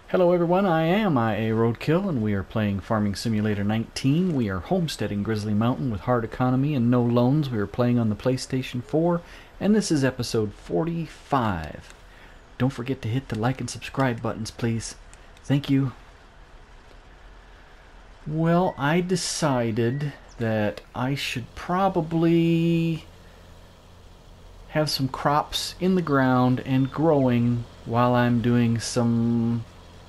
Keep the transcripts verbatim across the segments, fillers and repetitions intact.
Hello everyone, I am I A Roadkill and we are playing Farming Simulator nineteen. We are homesteading Grizzly Mountain with hard economy and no loans. We are playing on the PlayStation four and this is episode forty-five. Don't forget to hit the like and subscribe buttons, please. Thank you. Well, I decided that I should probably have some crops in the ground and growing while I'm doing some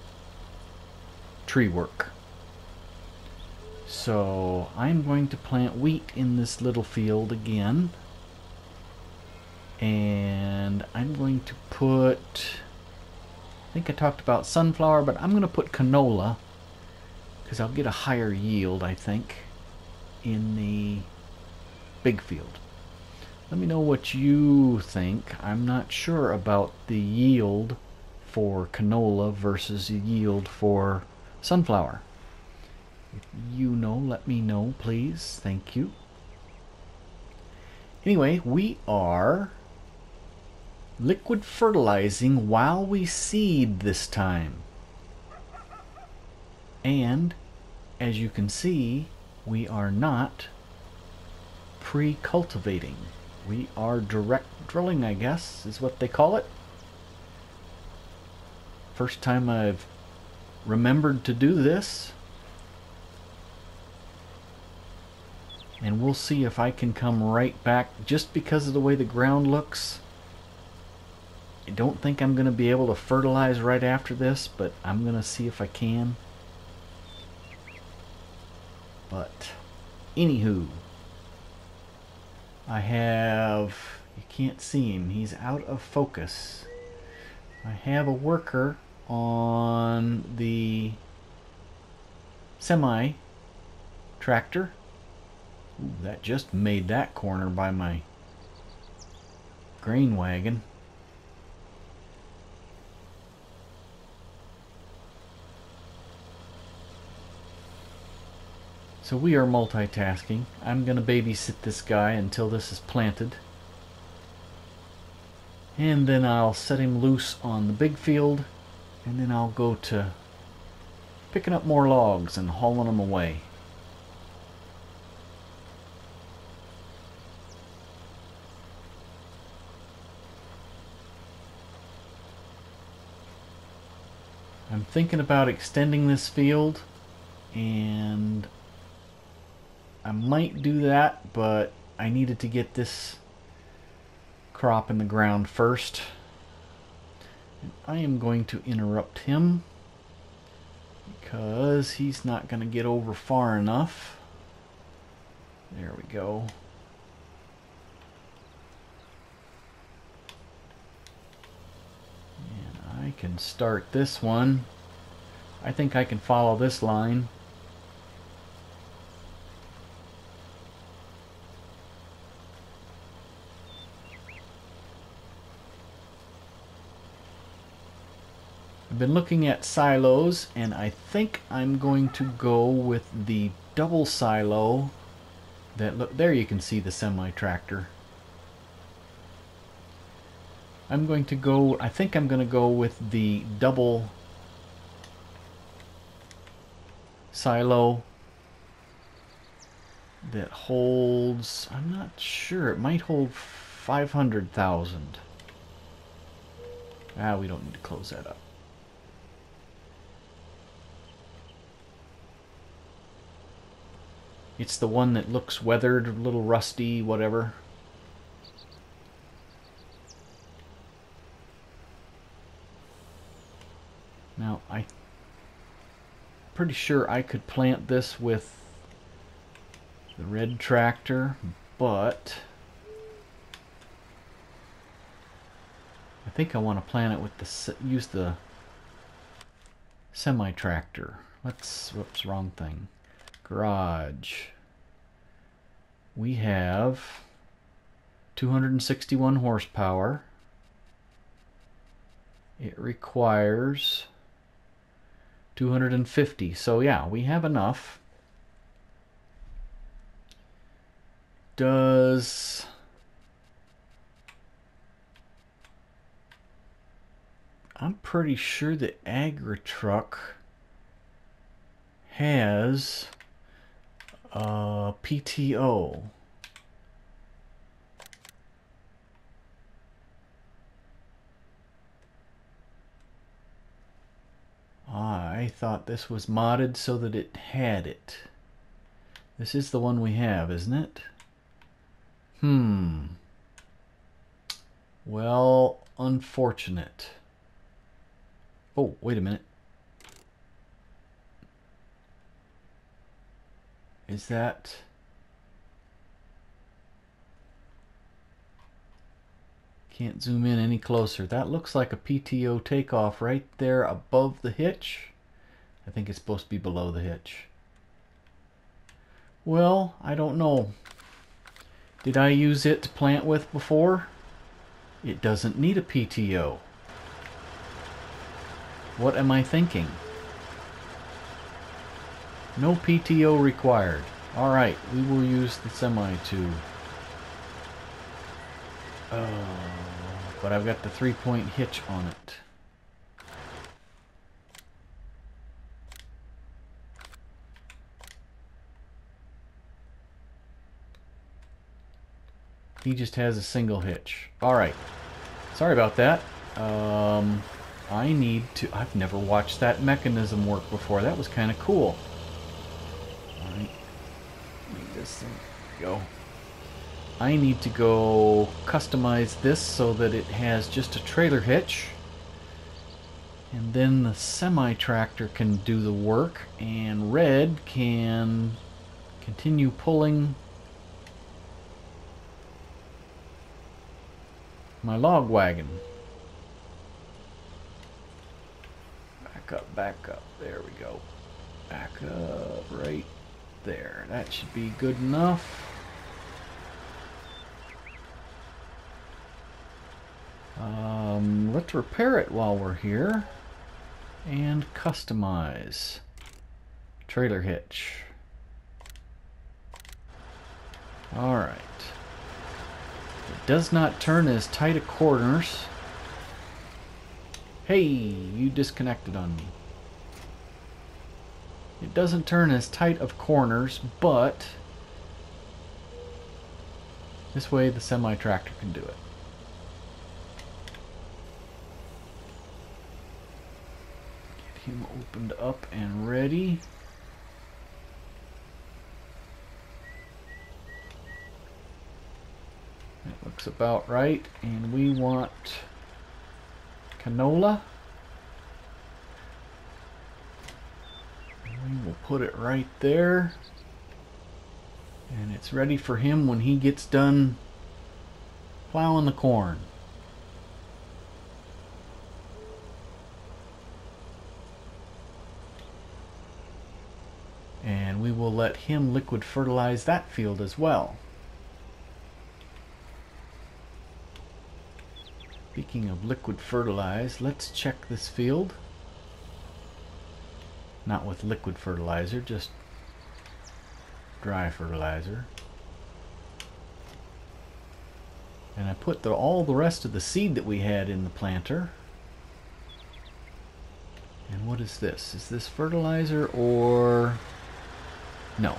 tree work. So I'm going to plant wheat in this little field again, and I'm going to put, I think I talked about sunflower, but I'm going to put canola because I'll get a higher yield, I think, in the big field. Let me know what you think. I'm not sure about the yield for canola versus the yield for sunflower. If you know, let me know, please. Thank you. Anyway, we are liquid fertilizing while we seed this time. And as you can see, we are not pre-cultivating. We are direct drilling, I guess, is what they call it. First time I've remembered to do this. And we'll see if I can come right back just because of the way the ground looks. I don't think I'm going to be able to fertilize right after this, but I'm going to see if I can. But anywho, I have, you can't see him, he's out of focus. I have a worker on the semi tractor. Ooh, that just made that corner by my grain wagon. So we are multitasking. I'm going to babysit this guy until this is planted. And then I'll set him loose on the big field. And then I'll go to picking up more logs and hauling them away. I'm thinking about extending this field, and I might do that, but I needed to get this crop in the ground first. And I am going to interrupt him because he's not going to get over far enough. There we go. And I can start this one. I think I can follow this line. I've been looking at silos, and I think I'm going to go with the double silo. That look there, you can see the semi tractor. I'm going to go, I think I'm going to go with the double silo that holds, I'm not sure, it might hold five hundred thousand. Ah, we don't need to close that up. It's the one that looks weathered, a little rusty, whatever. Now, I'm pretty sure I could plant this with the red tractor, but I think I want to plant it with the, use the semi tractor. Let's, whoops, wrong thing. Garage. We have two hundred sixty-one horsepower. It requires two hundred fifty. So yeah, we have enough. Does I'm pretty sure the Agri-Truck has a P T O. I thought this was modded so that it had it. This is the one we have, isn't it? Hmm. Well, unfortunate. Oh, wait a minute. Is that... Can't zoom in any closer. That looks like a P T O takeoff right there above the hitch. I think it's supposed to be below the hitch. Well, I don't know. Did I use it to plant with before? It doesn't need a P T O. What am I thinking? No P T O required. Alright, we will use the semi to... Oh, but I've got the three-point hitch on it. He just has a single hitch. Alright. Sorry about that. Um, I need to... I've never watched that mechanism work before. That was kind of cool. Alright. Make this thing go. I need to go customize this so that it has just a trailer hitch. And then the semi-tractor can do the work. And Red can continue pulling my log wagon. Back up, back up. There we go. Back up right there. That should be good enough. Um, let's repair it while we're here. And customize. Trailer hitch. Alright. It does not turn as tight at corners. Hey, you disconnected on me. It doesn't turn as tight of corners, but this way the semi-tractor can do it. Get him opened up and ready. That looks about right, and we want canola. We will put it right there, and it's ready for him when he gets done plowing the corn. And we will let him liquid fertilize that field as well. Speaking of liquid fertilize, let's check this field. Not with liquid fertilizer, just dry fertilizer. And I put the, all the rest of the seed that we had in the planter. And what is this? Is this fertilizer or... No.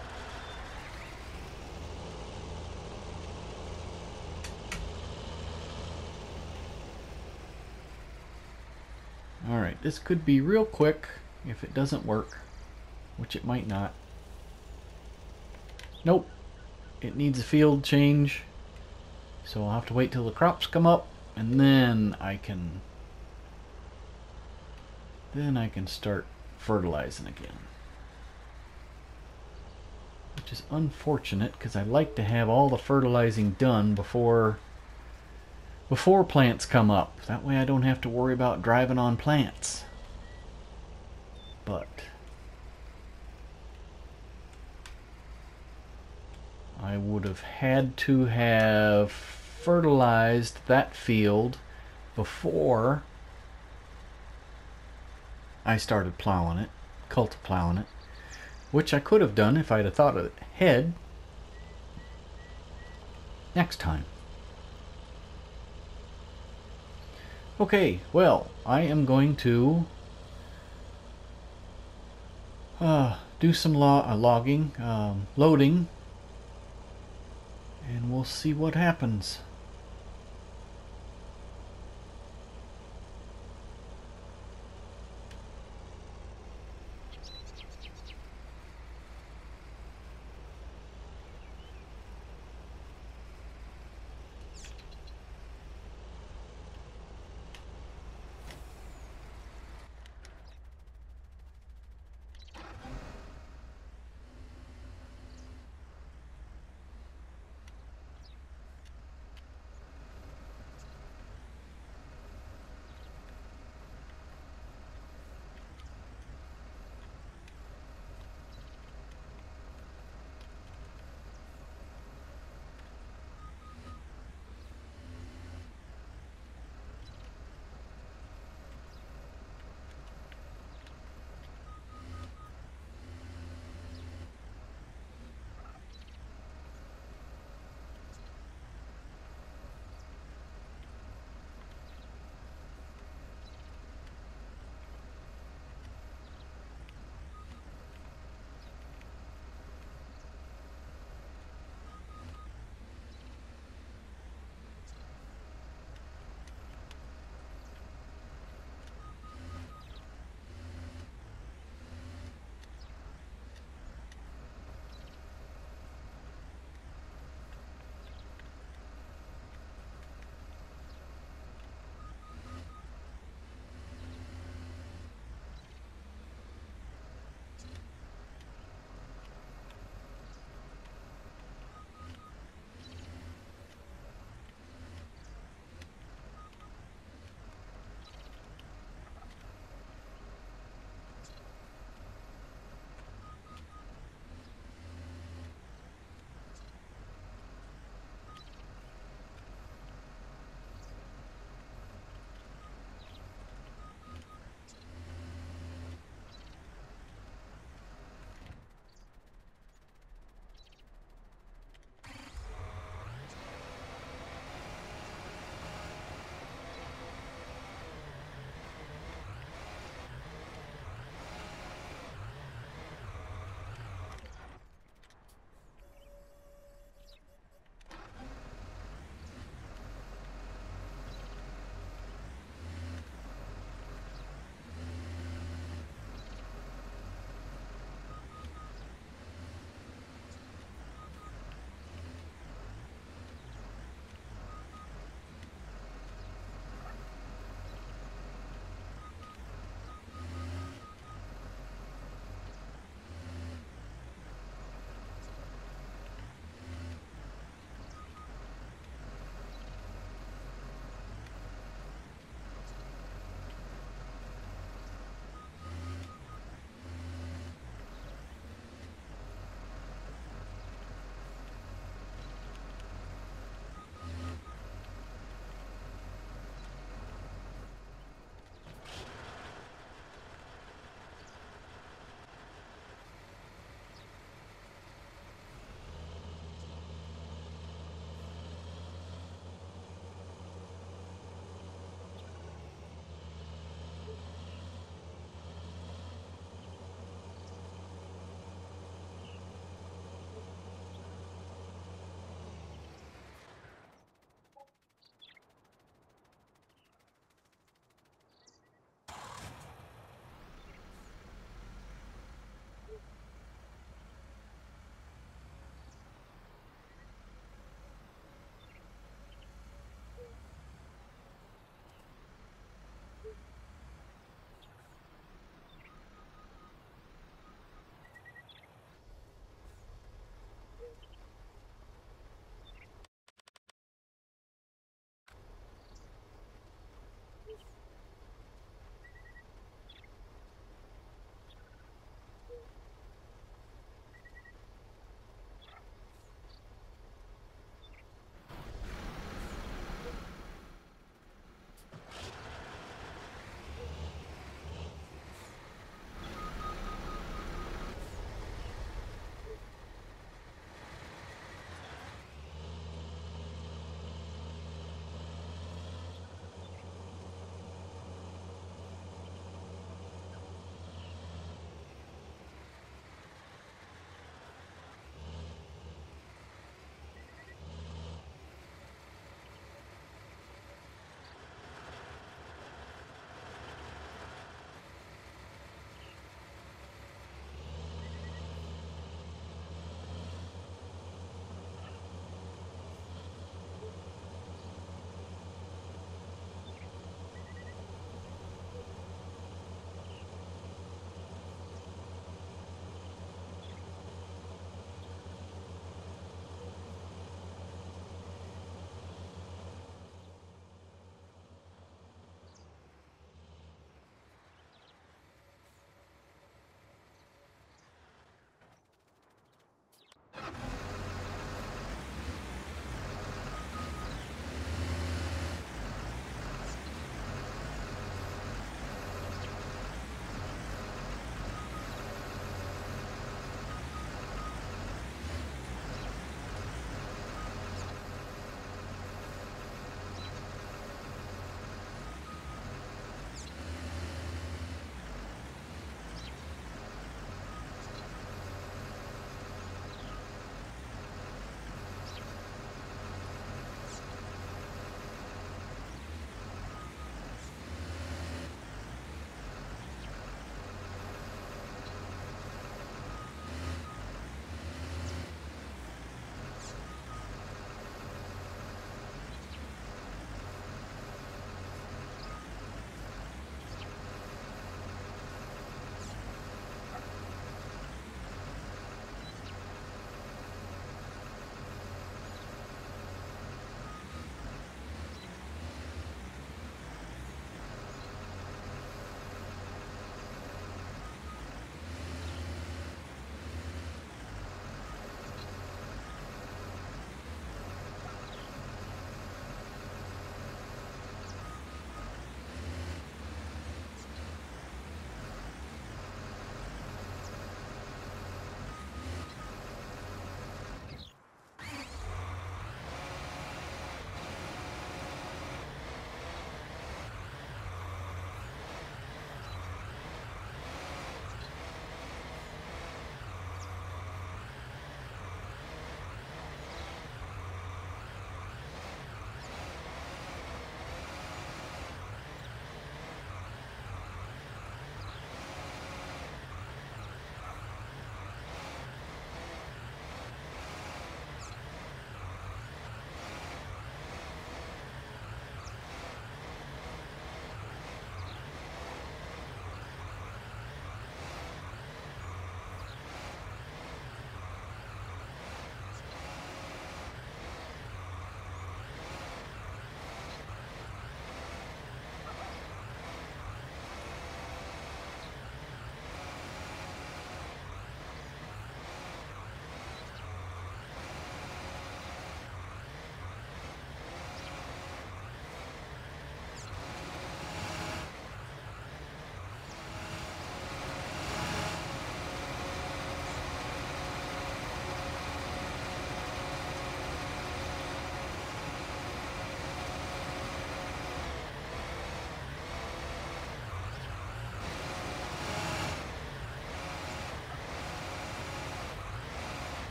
Alright, this could be real quick if it doesn't work, which it might not. Nope. It needs a field change, so I'll have to wait till the crops come up, and then I can then I can start fertilizing again. Which is unfortunate, because I like to have all the fertilizing done before before plants come up. That way I don't have to worry about driving on plants. But I would have had to have fertilized that field before I started plowing it, culti plowing it, which I could have done if I'd have thought of it ahead next time. Okay, well, I am going to uh, do some lo uh, logging, um, loading, and we'll see what happens.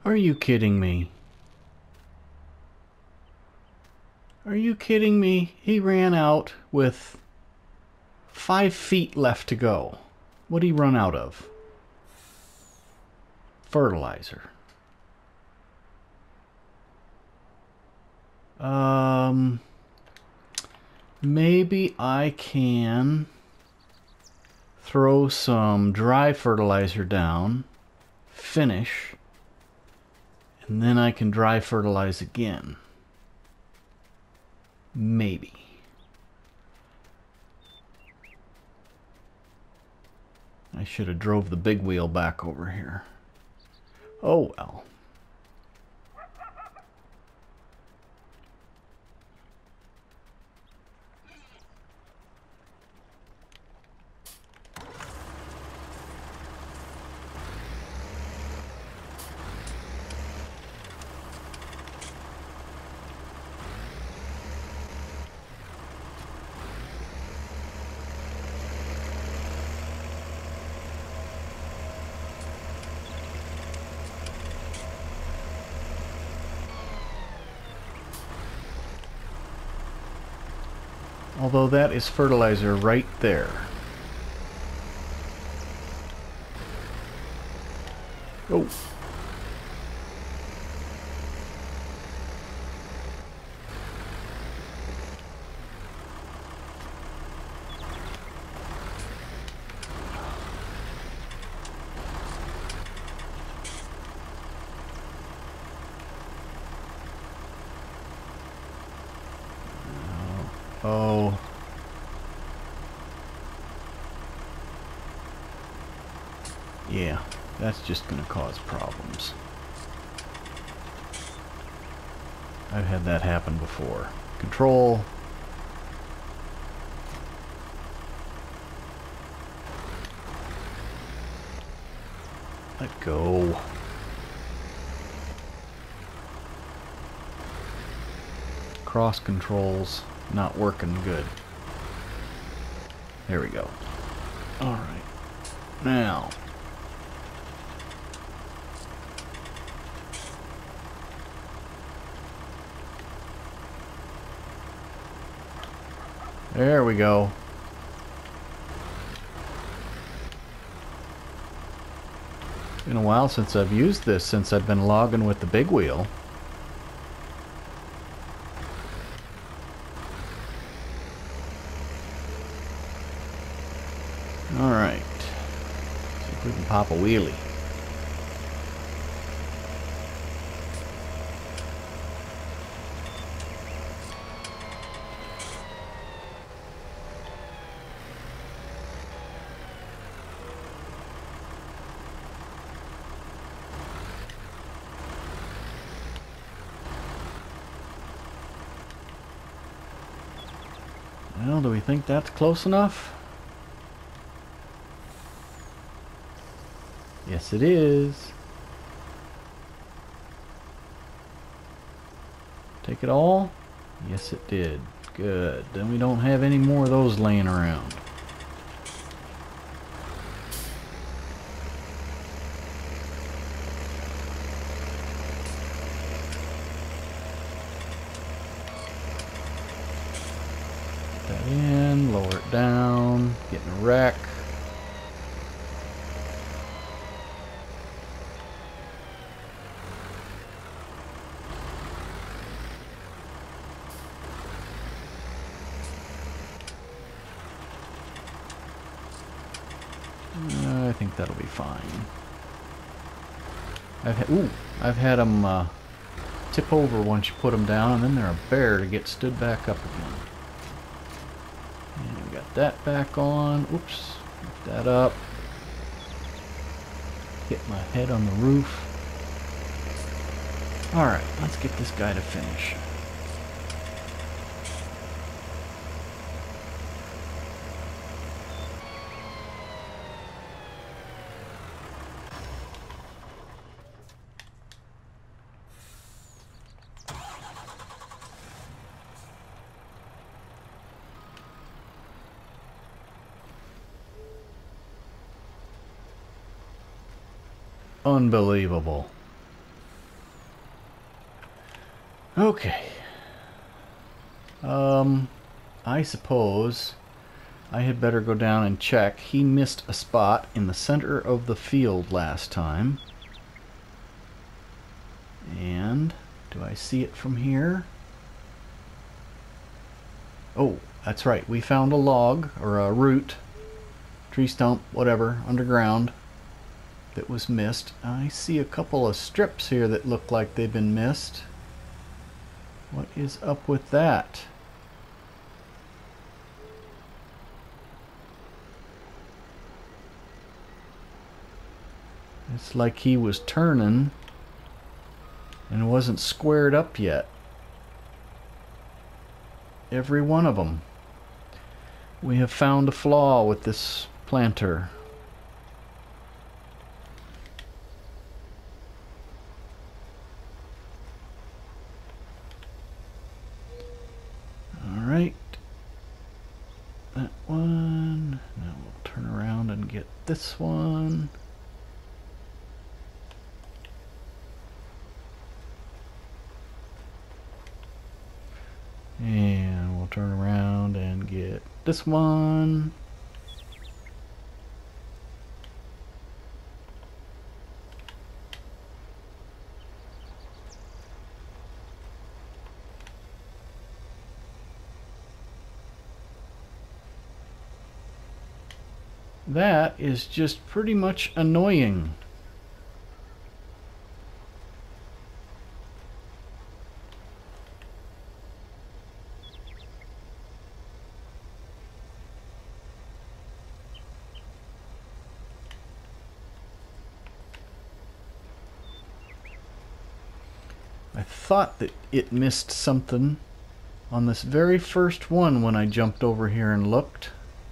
Are you kidding me? Are you kidding me? He ran out with five feet left to go. What'd he run out of? Fertilizer. Um, maybe I can throw some dry fertilizer down, finish, and then I can dry fertilize again. Maybe. I should have drove the big wheel back over here. Oh well. Although that is fertilizer right there. Oh. Oh. Yeah, that's just going to cause problems. I've had that happen before. Control. Let go. Cross controls not working good. There we go. All right. Now. There we go. It's been a while since I've used this, since I've been logging with the big wheel. Alright. See if we can pop a wheelie. Well, do we think that's close enough? Yes, it is. Take it all? Yes, it did. Good. Then we don't have any more of those laying around. Put that in, lower it down, getting a wreck. Uh, I think that'll be fine. I've had, ooh, I've had them uh, tip over once you put them down, and then they're a bear to get stood back up again. And we got that back on. Oops, lift that up. Hit my head on the roof. All right, let's get this guy to finish. Unbelievable. Okay. Um, I suppose I had better go down and check. He missed a spot in the center of the field last time. And do I see it from here? Oh, that's right. We found a log or a root, tree stump, whatever, underground that was missed. I see a couple of strips here that look like they've been missed. What is up with that? It's like he was turning and wasn't squared up yet. Every one of them. We have found a flaw with this planter. Alright. That one. Now we'll turn around and get this one. And we'll turn around and get this one. That is just pretty much annoying. I thought that it missed something on this very first one when I jumped over here and looked.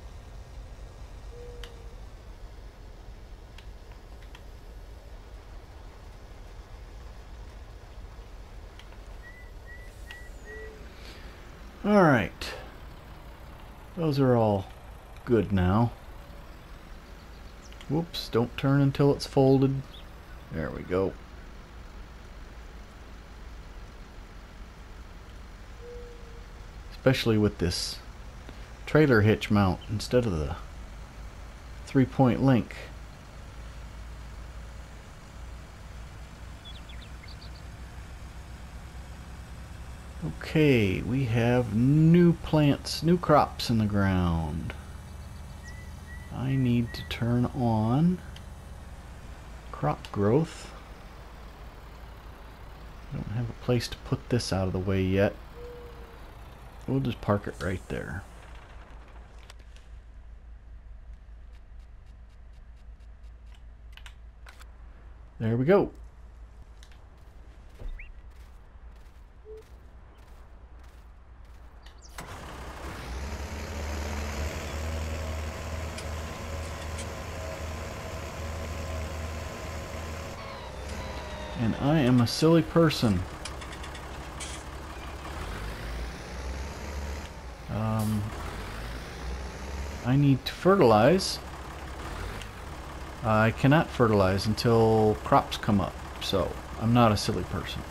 All right, those are all good now. Whoops, don't turn until it's folded. There we go. Especially with this trailer hitch mount instead of the three-point link. Okay, we have new plants, new crops in the ground. I need to turn on crop growth. I don't have a place to put this out of the way yet. We'll just park it right there. There we go. And I am a silly person. Um, I need to fertilize. I cannot fertilize until crops come up, so I'm not a silly person.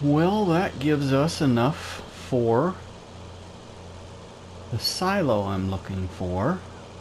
Well, that gives us enough for the silo I'm looking for.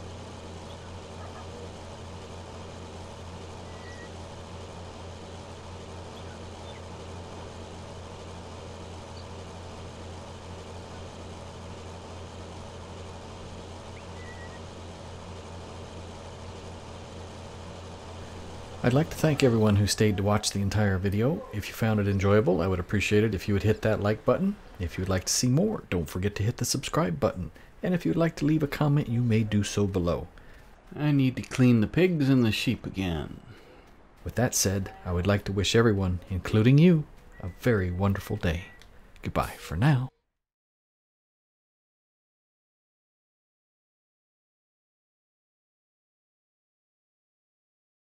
I'd like to thank everyone who stayed to watch the entire video. If you found it enjoyable, I would appreciate it if you would hit that like button. If you would like to see more, don't forget to hit the subscribe button. And if you would like to leave a comment, you may do so below. I need to clean the pigs and the sheep again. With that said, I would like to wish everyone, including you, a very wonderful day. Goodbye for now.